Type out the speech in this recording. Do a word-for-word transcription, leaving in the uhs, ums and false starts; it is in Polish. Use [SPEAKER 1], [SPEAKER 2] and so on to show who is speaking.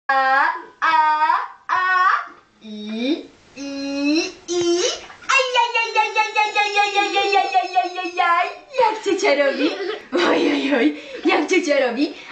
[SPEAKER 1] A, a, a, i, i, i. Ajajajajajajajajajajajajajajaj. Jak ciocia robi? Oj, oj, oj. Jak ciocia robi?